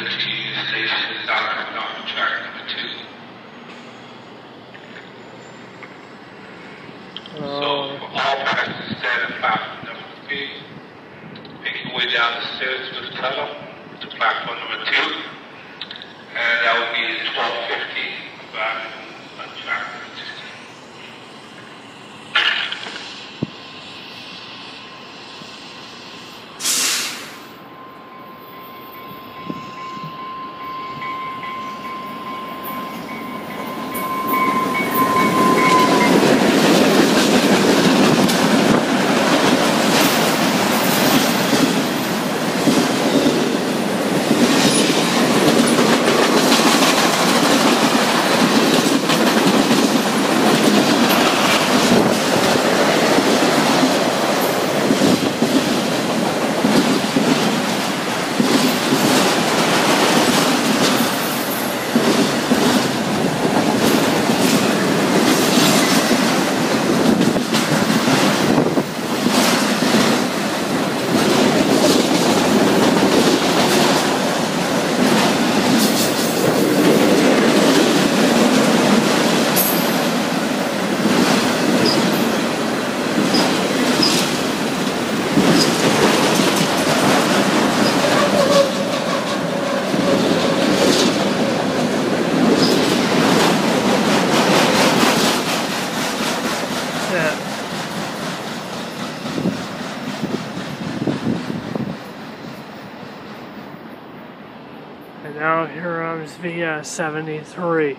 Liberty Station, southbound on track number 2. So for all passengers stand at platform number 3, make your way down the stairs to the tunnel to platform number 2, and that would be 12:50 back on track number 2. And now here comes via 73.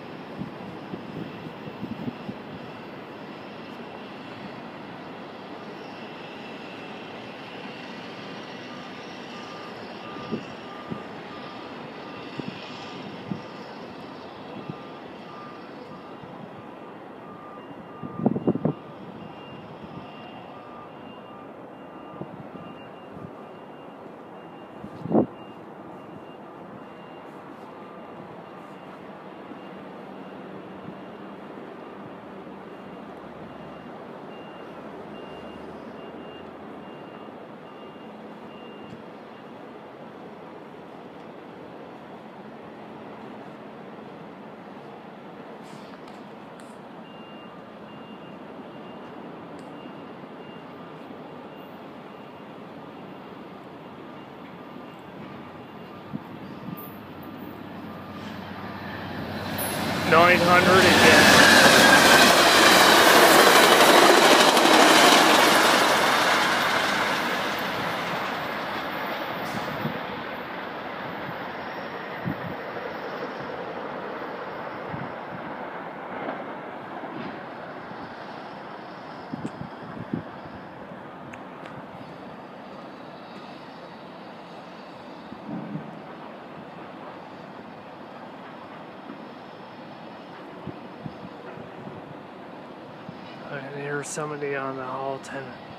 $900 again. And here's somebody on the hall tenant.